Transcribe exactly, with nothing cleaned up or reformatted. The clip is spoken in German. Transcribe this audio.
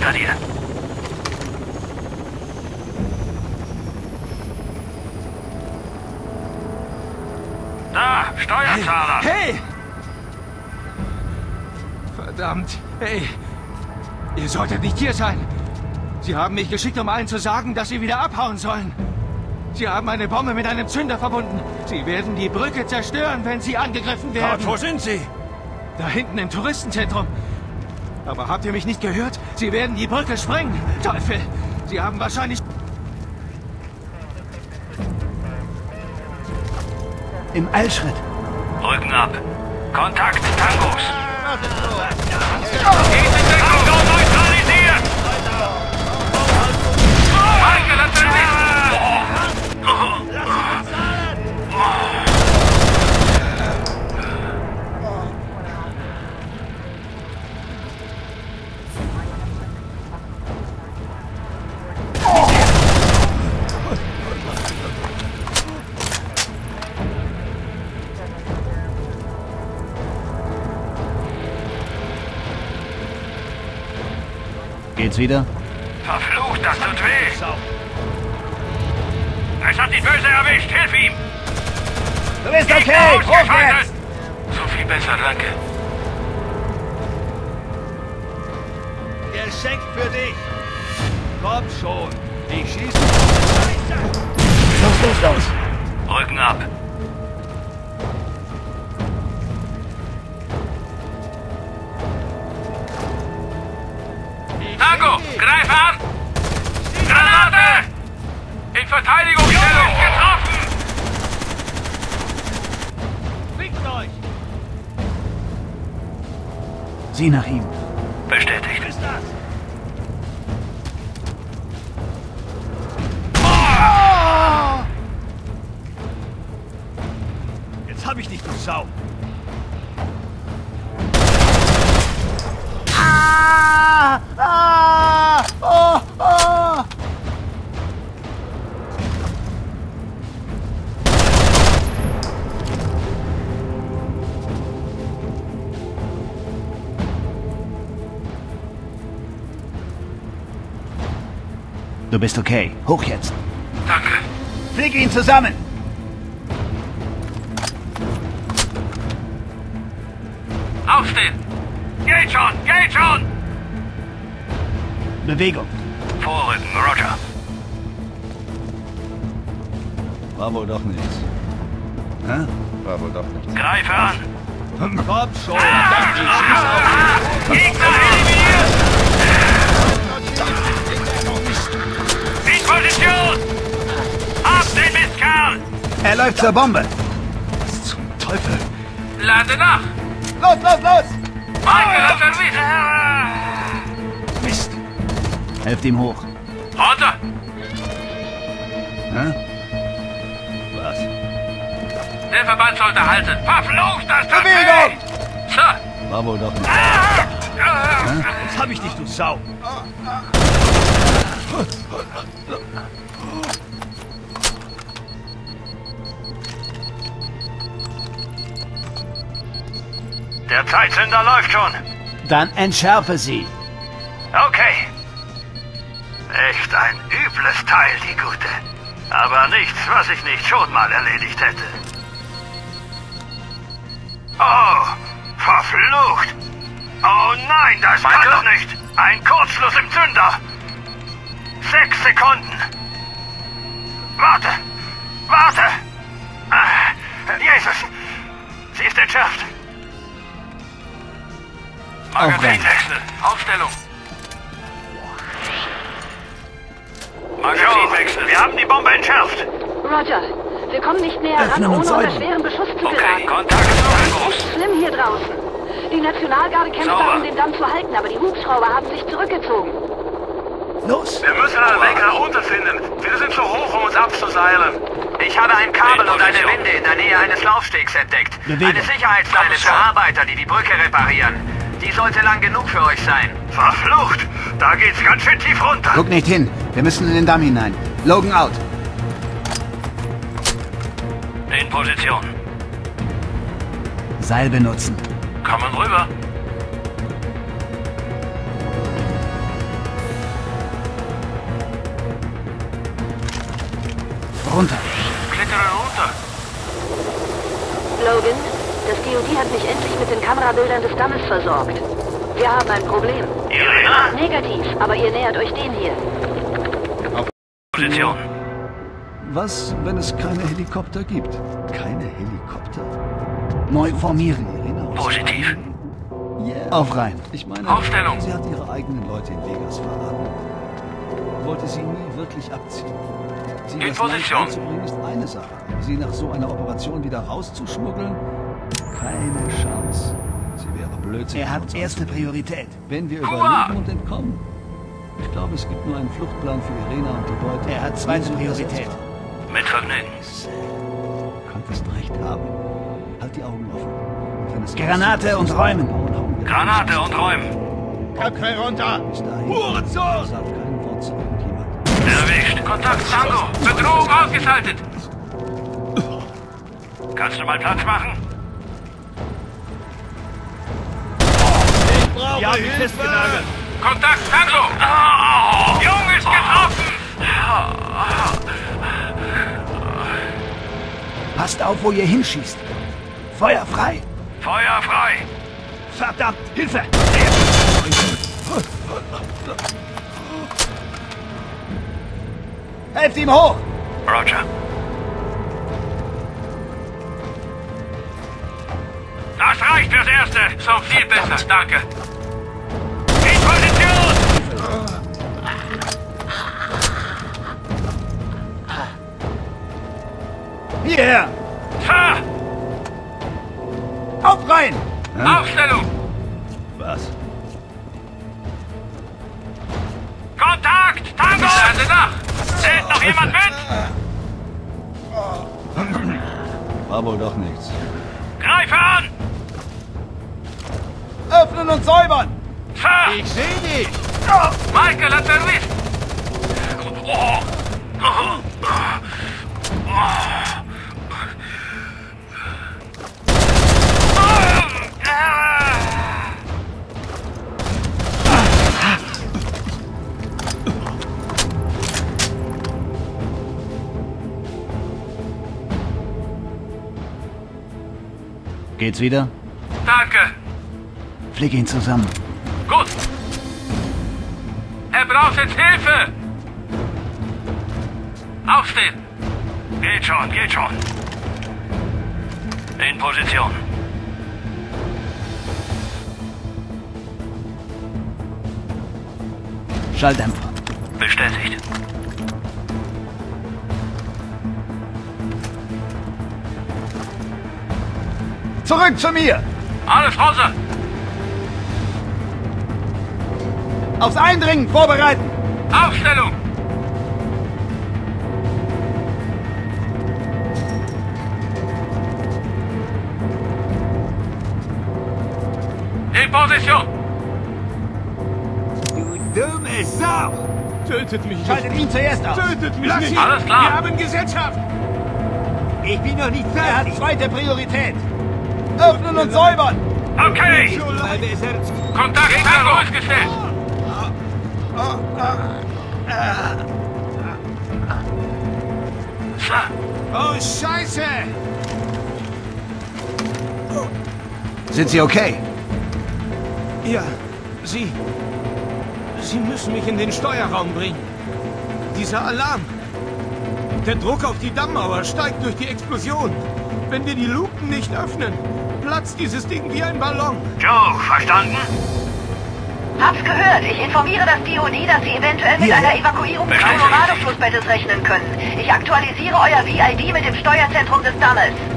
Hinter dir. Da, Steuerzahler! Hey! Hey! Verdammt! Hey! Ihr solltet nicht hier sein! Sie haben mich geschickt, um allen zu sagen, dass sie wieder abhauen sollen. Sie haben eine Bombe mit einem Zünder verbunden. Sie werden die Brücke zerstören, wenn sie angegriffen werden. Gott, wo sind Sie? Da hinten im Touristenzentrum. Aber habt ihr mich nicht gehört? Sie werden die Brücke sprengen. Teufel! Sie haben wahrscheinlich... Im Eilschritt. Rücken ab. Kontakt, Tangos. Tango neutralisiert! Michael hat Geht's wieder? Verflucht, das tut weh! Es hat ihn böse erwischt, hilf ihm! Du bist Gegner okay! ausgeschaltet! Hochwärts! So viel besser, danke. Geschenk für dich. Komm schon. Ich schieße. Los, los, los! Rücken ab. Tango, greif an! Granate! In Verteidigungsstellung, getroffen! Fickt euch! Sieh nach ihm. Bestätigt. Was ist das? Jetzt hab ich dich, du Sau. Ah! Ah! Oh! Oh! Du bist okay. Hoch jetzt. Danke. Flieg ihn zusammen. Aufstehen! Geht schon, geht schon! Bewegung. Vorrücken, Roger. War wohl doch nichts. Hä? War wohl doch nichts. Greife an! Komm schon. Gegner eliminiert! In Position! Ab den Mistkerl! Er läuft zur Bombe. Was zum Teufel? Lade nach! Los, los, los! Michael hat erwischt! Mist! Helft ihm hoch. Runter! Hä? Was? Der Verband sollte halten! Verflucht, das tut Bewegung! weh! So! War wohl doch nichts. Ah! Jetzt hab ich dich, du Sau. Der Zeitzünder läuft schon! Dann entschärfe sie. Okay. Echt ein übles Teil, die Gute. Aber nichts, was ich nicht schon mal erledigt hätte. Oh, verflucht! Oh nein, das Michael? kann doch nicht! Ein Kurzschluss im Zünder! Sechs Sekunden! Warte! Warte! Ah, Jesus! Sie ist entschärft! Magazinwechsel! Aufstellung! Magazinwechsel! Wir haben die Bombe entschärft! Roger, wir kommen nicht näher ran, Öffnen ohne uns unter Augen. schweren Beschuss zu Okay, geraten. Kontakt zu Echt Tangos! schlimm hier draußen. Die Nationalgarde kämpft Sauber. darum, den Damm zu halten, aber die Hubschrauber haben sich zurückgezogen. Los! Wir müssen einen Weg nach unten finden. Wir sind zu hoch, um uns abzuseilen. Ich habe ein Kabel und eine Winde in der Nähe eines Laufstegs entdeckt. Bewegung. Eine Sicherheitsleine für Arbeiter, die die Brücke reparieren. Die sollte lang genug für euch sein. Verflucht! Da geht's ganz schön tief runter! Guck nicht hin. Wir müssen in den Damm hinein. Logan out. In Position. Seil benutzen. Kommen rüber. runter. Klettere runter. Logan, das D O D hat mich endlich mit den Kamerabildern des Dammes versorgt. Wir haben ein Problem. Irena? Negativ, aber ihr nähert euch den hier. Position. Was, wenn es keine Helikopter gibt? Keine Helikopter? Neu formieren. Positiv. Yeah. Auf rein. Ich meine, Aufstellung. sie hat ihre eigenen Leute in Vegas verraten. Wollte sie nie wirklich abziehen. Sie In das Land Position. einzubringen ist eine Sache. Sie nach so einer Operation wieder rauszuschmuggeln? Keine Chance. Sie wäre blödsinnig. Er uns hat erste anzulegen. Priorität. Wenn wir Hua! überleben und entkommen. Ich glaube, es gibt nur einen Fluchtplan für Irena und die Beute. Er hat zweite Die sind Priorität. ersetzbar. Mit Vergnügen. Du könntest recht haben. Halt die Augen offen. Und wenn es Granate und räumen. hauen wir Granate und räumen. Köpfe runter! Bis dahin. Hurensohn! Sagt kein Wort zu irgendjemand. Erwischt. Kontakt Tango. Bedrohung ausgeschaltet. Kannst du mal Platz machen? Ja, mich festgenagelt. Kontakt Tango. Oh, Jung ist getroffen. Passt auf, wo ihr hinschießt. Feuer frei. Feuer frei. Verdammt, Hilfe! Helft ihm hoch! Roger. Das reicht fürs Erste. So viel besser. Danke. In Position. Hierher! Sir. Auf rein! Aufstellung. Was? Kontakt. Tango. Lande nach. Zählt noch jemand mit? War wohl doch nichts. Greife an. Öffnen und säubern! Sir. Ich sehe dich! Michael hat erwischt. Oh. Geht's wieder? Danke. Flick ihn zusammen. Gut. Er braucht jetzt Hilfe. Aufstehen. Geht schon, geht schon. In Position. Schalldämpfer. Bestätigt. Zurück zu mir! Alles Hause. Aufs Eindringen vorbereiten! Aufstellung. In Position. Du dumme Sau! Tötet mich nicht! Schaltet ihn zuerst aus! Tötet mich nicht! Alles klar. Wir haben Gesellschaft! Ich bin noch nicht Er hat fertig! zweite Priorität! Öffnen und säubern! Okay. So leid. Kontakt Tango ausgestellt. Sir. Oh, Scheiße! Sind Sie okay? Ja, Sie... Sie müssen mich in den Steuerraum bringen. Dieser Alarm. Der Druck auf die Dammmauer steigt durch die Explosion. Wenn wir die Luken nicht öffnen, platzt dieses Ding wie ein Ballon. Joe, verstanden? Hab's gehört. Ich informiere das D O D, dass Sie eventuell mit Hier. einer Evakuierung des Bestätigt. Colorado-Flussbettes rechnen können. Ich aktualisiere euer V I D mit dem Steuerzentrum des Dammes.